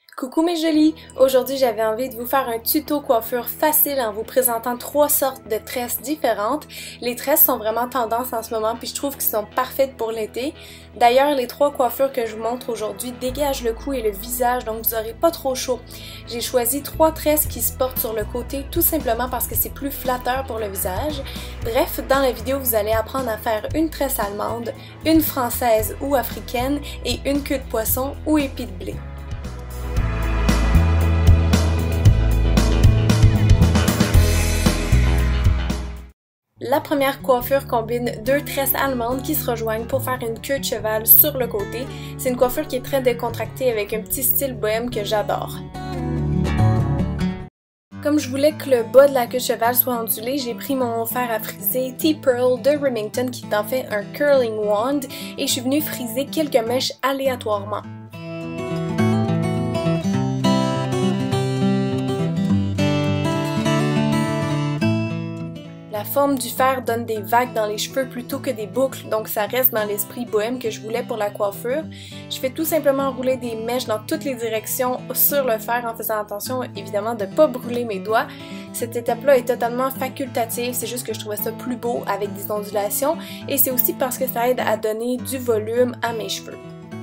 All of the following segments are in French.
Coucou mes jolies! Aujourd'hui j'avais envie de vous faire un tuto coiffure facile en vous présentant 3 sortes de tresses différentes. Les tresses sont vraiment tendance en ce moment puis je trouve qu'elles sont parfaites pour l'été. D'ailleurs les 3 coiffures que je vous montre aujourd'hui dégagent le cou et le visage donc vous n'aurez pas trop chaud. J'ai choisi 3 tresses qui se portent sur le côté tout simplement parce que c'est plus flatteur pour le visage. Bref, dans la vidéo vous allez apprendre à faire une tresse allemande, une française ou africaine et une queue de poisson ou épi de blé. La première coiffure combine 2 tresses allemandes qui se rejoignent pour faire une queue de cheval sur le côté. C'est une coiffure qui est très décontractée avec un petit style bohème que j'adore. Comme je voulais que le bas de la queue de cheval soit ondulé, j'ai pris mon fer à friser T-Pearl de Remington qui est en fait un curling wand et je suis venue friser quelques mèches aléatoirement. La forme du fer donne des vagues dans les cheveux plutôt que des boucles, donc ça reste dans l'esprit bohème que je voulais pour la coiffure. Je fais tout simplement rouler des mèches dans toutes les directions sur le fer en faisant attention évidemment de ne pas brûler mes doigts. Cette étape-là est totalement facultative, c'est juste que je trouvais ça plus beau avec des ondulations et c'est aussi parce que ça aide à donner du volume à mes cheveux.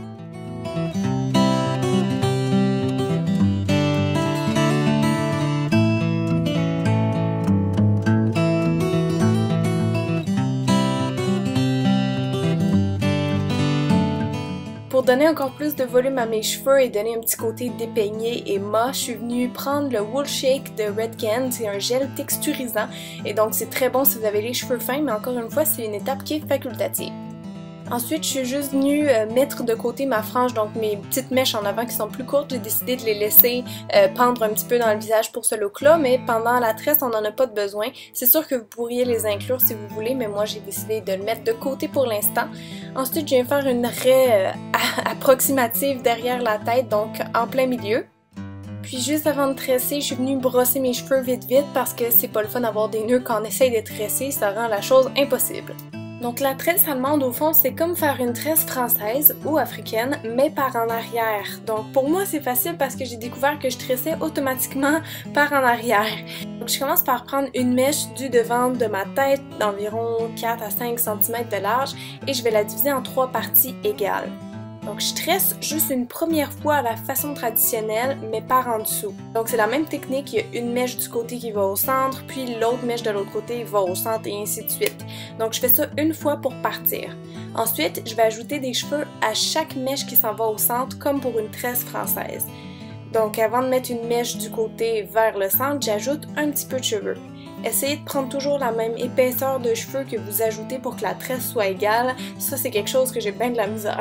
Pour donner encore plus de volume à mes cheveux et donner un petit côté dépeigné et mat, je suis venue prendre le Wool Shake de Redken, c'est un gel texturisant et donc c'est très bon si vous avez les cheveux fins, mais encore une fois c'est une étape qui est facultative. Ensuite, je suis juste venue mettre de côté ma frange, donc mes petites mèches en avant qui sont plus courtes, j'ai décidé de les laisser pendre un petit peu dans le visage pour ce look-là, mais pendant la tresse, on n'en a pas de besoin. C'est sûr que vous pourriez les inclure si vous voulez, mais moi j'ai décidé de le mettre de côté pour l'instant. Ensuite, je viens faire une raie approximative derrière la tête, donc en plein milieu. Puis juste avant de tresser, je suis venue brosser mes cheveux vite parce que c'est pas le fun d'avoir des nœuds quand on essaye de tresser, ça rend la chose impossible. Donc la tresse allemande au fond c'est comme faire une tresse française ou africaine mais par en arrière. Donc pour moi c'est facile parce que j'ai découvert que je tressais automatiquement par en arrière. Donc je commence par prendre une mèche du devant de ma tête d'environ 4 à 5 cm de large et je vais la diviser en 3 parties égales. Donc je tresse juste une première fois à la façon traditionnelle, mais par en dessous. Donc c'est la même technique, il y a une mèche du côté qui va au centre, puis l'autre mèche de l'autre côté va au centre et ainsi de suite. Donc je fais ça une fois pour partir. Ensuite, je vais ajouter des cheveux à chaque mèche qui s'en va au centre, comme pour une tresse française. Donc avant de mettre une mèche du côté vers le centre, j'ajoute un petit peu de cheveux. Essayez de prendre toujours la même épaisseur de cheveux que vous ajoutez pour que la tresse soit égale. Ça c'est quelque chose que j'ai bien de la misère.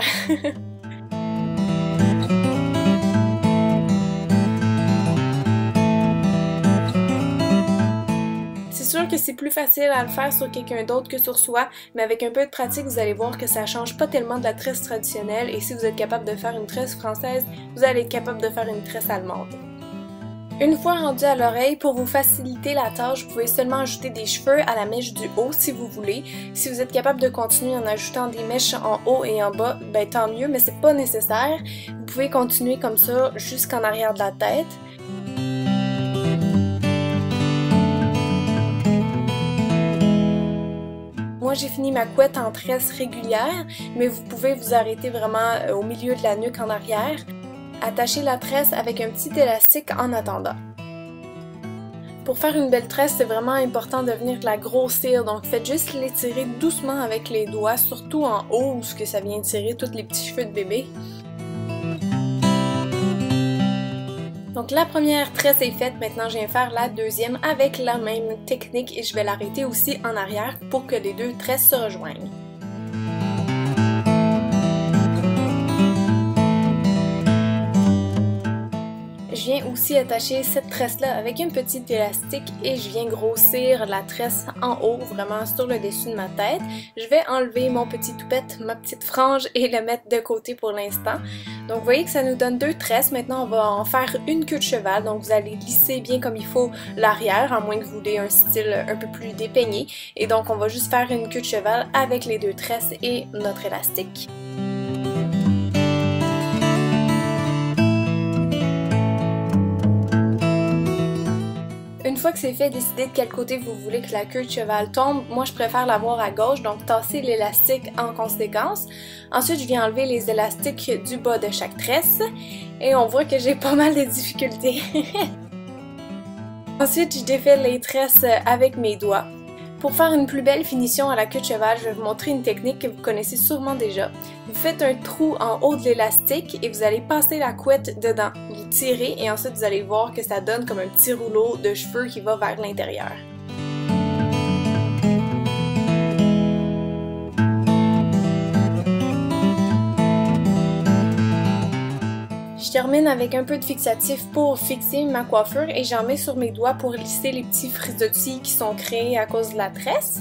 C'est sûr que c'est plus facile à le faire sur quelqu'un d'autre que sur soi, mais avec un peu de pratique, vous allez voir que ça change pas tellement de la tresse traditionnelle et si vous êtes capable de faire une tresse française, vous allez être capable de faire une tresse allemande. Une fois rendu à l'oreille, pour vous faciliter la tâche, vous pouvez seulement ajouter des cheveux à la mèche du haut si vous voulez. Si vous êtes capable de continuer en ajoutant des mèches en haut et en bas, ben tant mieux, mais c'est pas nécessaire. Vous pouvez continuer comme ça jusqu'en arrière de la tête. Moi j'ai fini ma couette en tresse régulière, mais vous pouvez vous arrêter vraiment au milieu de la nuque en arrière. Attachez la tresse avec un petit élastique en attendant. Pour faire une belle tresse, c'est vraiment important de venir la grossir, donc faites juste l'étirer doucement avec les doigts, surtout en haut où ça vient tirer tous les petits cheveux de bébé. Donc la première tresse est faite, maintenant je viens faire la deuxième avec la même technique et je vais l'arrêter aussi en arrière pour que les deux tresses se rejoignent. Je viens aussi attacher cette tresse-là avec un petit élastique et je viens grossir la tresse en haut, vraiment sur le dessus de ma tête. Je vais enlever mon petit toupette, ma petite frange et le mettre de côté pour l'instant. Donc vous voyez que ça nous donne 2 tresses. Maintenant on va en faire une queue de cheval, donc vous allez lisser bien comme il faut l'arrière, à moins que vous voulez un style un peu plus dépeigné. Et donc on va juste faire une queue de cheval avec les 2 tresses et notre élastique. fois que c'est fait, décidez de quel côté vous voulez que la queue de cheval tombe. Moi, je préfère l'avoir à gauche, donc tassez l'élastique en conséquence. Ensuite, je viens enlever les élastiques du bas de chaque tresse et on voit que j'ai pas mal de difficultés. Ensuite, je défais les tresses avec mes doigts. Pour faire une plus belle finition à la queue de cheval, je vais vous montrer une technique que vous connaissez sûrement déjà. Vous faites un trou en haut de l'élastique et vous allez passer la couette dedans. Vous tirez et ensuite vous allez voir que ça donne comme un petit rouleau de cheveux qui va vers l'intérieur. Je termine avec un peu de fixatif pour fixer ma coiffure et j'en mets sur mes doigts pour lisser les petits frisottis qui sont créés à cause de la tresse.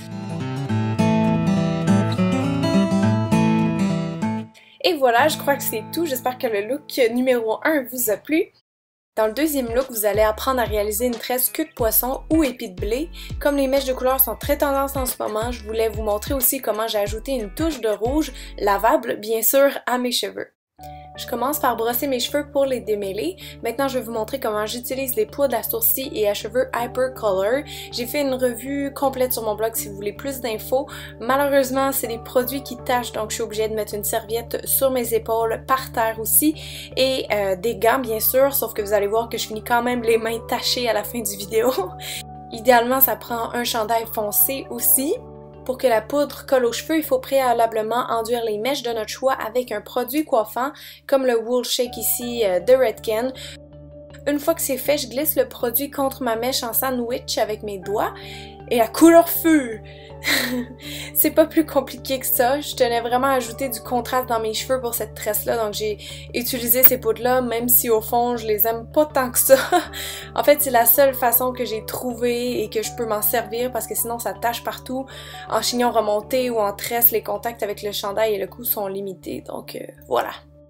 Et voilà, je crois que c'est tout. J'espère que le look numéro 1 vous a plu. Dans le deuxième look, vous allez apprendre à réaliser une tresse queue de poisson ou épi de blé. Comme les mèches de couleur sont très tendance en ce moment, je voulais vous montrer aussi comment j'ai ajouté une touche de rouge, lavable bien sûr, à mes cheveux. Je commence par brosser mes cheveux pour les démêler. Maintenant, je vais vous montrer comment j'utilise les poudres à sourcils et à cheveux Hyper Color. J'ai fait une revue complète sur mon blog si vous voulez plus d'infos. Malheureusement, c'est des produits qui tachent, donc je suis obligée de mettre une serviette sur mes épaules, par terre aussi, et des gants bien sûr, sauf que vous allez voir que je finis quand même les mains tachées à la fin du vidéo. Idéalement, ça prend un chandail foncé aussi. Pour que la poudre colle aux cheveux, il faut préalablement enduire les mèches de notre choix avec un produit coiffant, comme le Wool Shake ici de Redken. Une fois que c'est fait, je glisse le produit contre ma mèche en sandwich avec mes doigts et à couleur feu! C'est pas plus compliqué que ça, je tenais vraiment à ajouter du contraste dans mes cheveux pour cette tresse-là, donc j'ai utilisé ces poudres-là, même si au fond je les aime pas tant que ça. En fait, c'est la seule façon que j'ai trouvée et que je peux m'en servir parce que sinon ça tache partout. En chignon remonté ou en tresse, les contacts avec le chandail et le cou sont limités, donc voilà.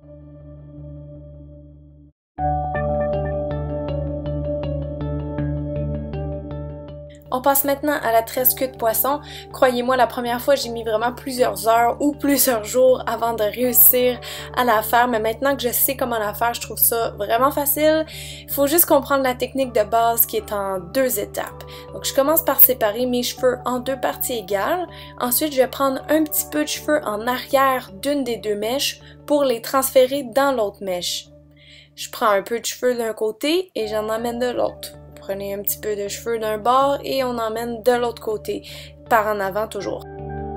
On passe maintenant à la tresse queue de poisson. Croyez-moi, la première fois, j'ai mis vraiment plusieurs heures ou plusieurs jours avant de réussir à la faire, mais maintenant que je sais comment la faire, je trouve ça vraiment facile. Il faut juste comprendre la technique de base qui est en 2 étapes. Donc, je commence par séparer mes cheveux en 2 parties égales. Ensuite, je vais prendre un petit peu de cheveux en arrière d'une des 2 mèches pour les transférer dans l'autre mèche. Je prends un peu de cheveux d'un côté et j'en emmène de l'autre. Prenez un petit peu de cheveux d'un bord et on emmène de l'autre côté, par en avant toujours.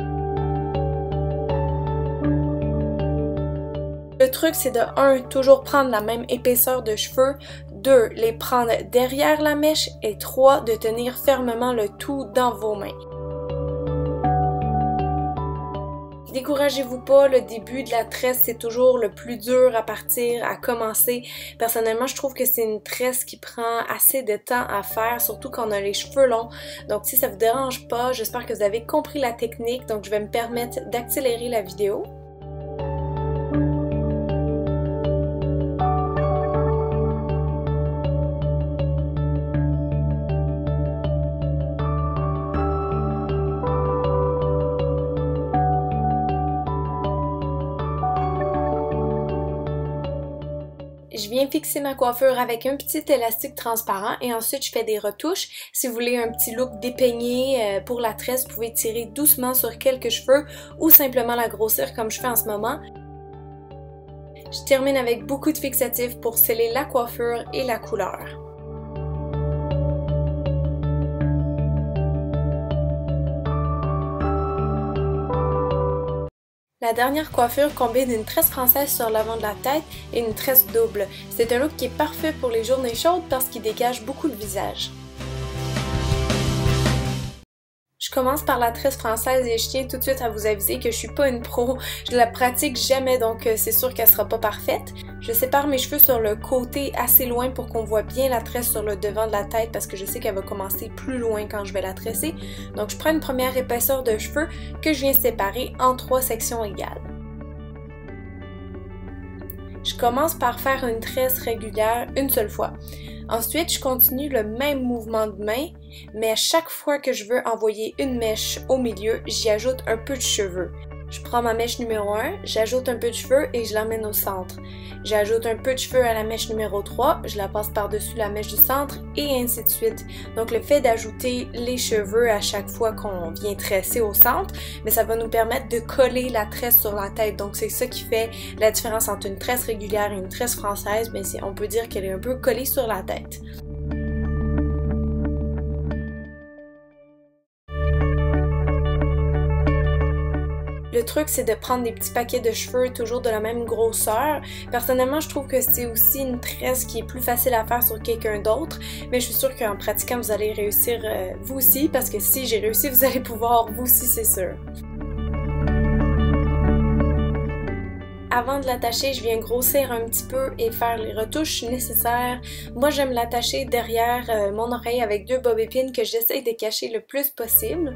Le truc c'est de 1, toujours prendre la même épaisseur de cheveux, 2, les prendre derrière la mèche et 3, de tenir fermement le tout dans vos mains. Découragez-vous pas, le début de la tresse c'est toujours le plus dur à partir, à commencer. Personnellement, je trouve que c'est une tresse qui prend assez de temps à faire, surtout quand on a les cheveux longs. Donc si ça vous dérange pas, j'espère que vous avez compris la technique, donc je vais me permettre d'accélérer la vidéo. Je viens fixer ma coiffure avec un petit élastique transparent et ensuite je fais des retouches. Si vous voulez un petit look dépeigné pour la tresse, vous pouvez tirer doucement sur quelques cheveux ou simplement la grossir comme je fais en ce moment. Je termine avec beaucoup de fixatif pour sceller la coiffure et la couleur. La dernière coiffure combine une tresse française sur l'avant de la tête et une tresse double. C'est un look qui est parfait pour les journées chaudes parce qu'il dégage beaucoup le visage. Je commence par la tresse française et je tiens tout de suite à vous aviser que je suis pas une pro, je la pratique jamais donc c'est sûr qu'elle sera pas parfaite. Je sépare mes cheveux sur le côté assez loin pour qu'on voit bien la tresse sur le devant de la tête parce que je sais qu'elle va commencer plus loin quand je vais la tresser. Donc je prends une première épaisseur de cheveux que je viens séparer en 3 sections égales. Je commence par faire une tresse régulière une seule fois. Ensuite, je continue le même mouvement de main, mais à chaque fois que je veux envoyer une mèche au milieu, j'y ajoute un peu de cheveux. Je prends ma mèche numéro 1, j'ajoute un peu de cheveux et je l'emmène au centre. J'ajoute un peu de cheveux à la mèche numéro 3, je la passe par-dessus la mèche du centre et ainsi de suite. Donc le fait d'ajouter les cheveux à chaque fois qu'on vient tresser au centre, mais ça va nous permettre de coller la tresse sur la tête. Donc c'est ça qui fait la différence entre une tresse régulière et une tresse française, mais on peut dire qu'elle est un peu collée sur la tête. Le truc, c'est de prendre des petits paquets de cheveux toujours de la même grosseur. Personnellement, je trouve que c'est aussi une tresse qui est plus facile à faire sur quelqu'un d'autre, mais je suis sûre qu'en pratiquant, vous allez réussir vous aussi, parce que si j'ai réussi, vous allez pouvoir vous aussi, c'est sûr. Avant de l'attacher, je viens grossir un petit peu et faire les retouches nécessaires. Moi, j'aime l'attacher derrière mon oreille avec 2 bobépines que j'essaie de cacher le plus possible.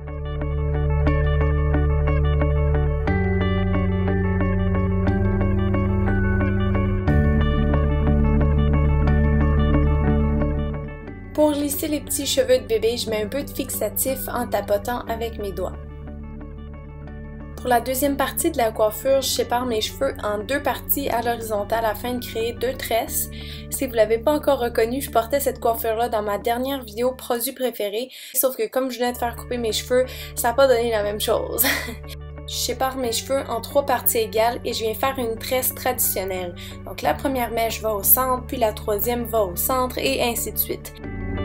Pour lisser les petits cheveux de bébé, je mets un peu de fixatif en tapotant avec mes doigts. Pour la deuxième partie de la coiffure, je sépare mes cheveux en 2 parties à l'horizontale afin de créer 2 tresses. Si vous ne l'avez pas encore reconnu, je portais cette coiffure-là dans ma dernière vidéo produit préféré, sauf que comme je venais de faire couper mes cheveux, ça n'a pas donné la même chose. Je sépare mes cheveux en 3 parties égales et je viens faire une tresse traditionnelle. Donc la première mèche va au centre, puis la troisième va au centre et ainsi de suite.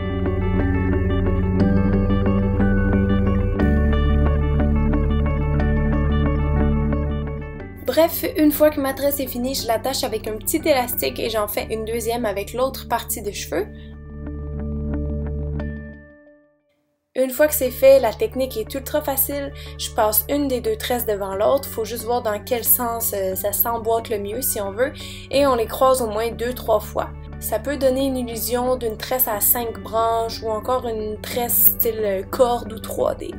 Bref, une fois que ma tresse est finie, je l'attache avec un petit élastique et j'en fais une deuxième avec l'autre partie de cheveux. Une fois que c'est fait, la technique est ultra facile. Je passe une des 2 tresses devant l'autre, faut juste voir dans quel sens ça s'emboîte le mieux si on veut, et on les croise au moins 2-3 fois. Ça peut donner une illusion d'une tresse à 5 branches ou encore une tresse style corde ou 3D.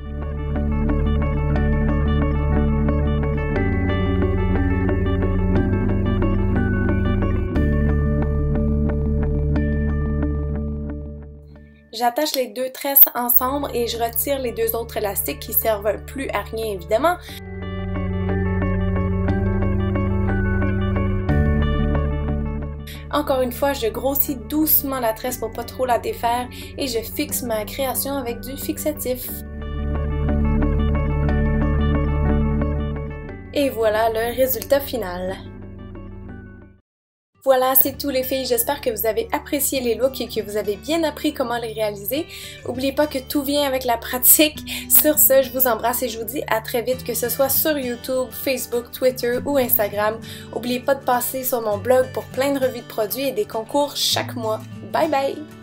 J'attache les 2 tresses ensemble et je retire les 2 autres élastiques qui servent plus à rien évidemment. Encore une fois, je grossis doucement la tresse pour pas trop la défaire et je fixe ma création avec du fixatif. Et voilà le résultat final. Voilà, c'est tout les filles, j'espère que vous avez apprécié les looks et que vous avez bien appris comment les réaliser. N'oubliez pas que tout vient avec la pratique. Sur ce, je vous embrasse et je vous dis à très vite, que ce soit sur YouTube, Facebook, Twitter ou Instagram. N'oubliez pas de passer sur mon blog pour plein de revues de produits et des concours chaque mois. Bye bye!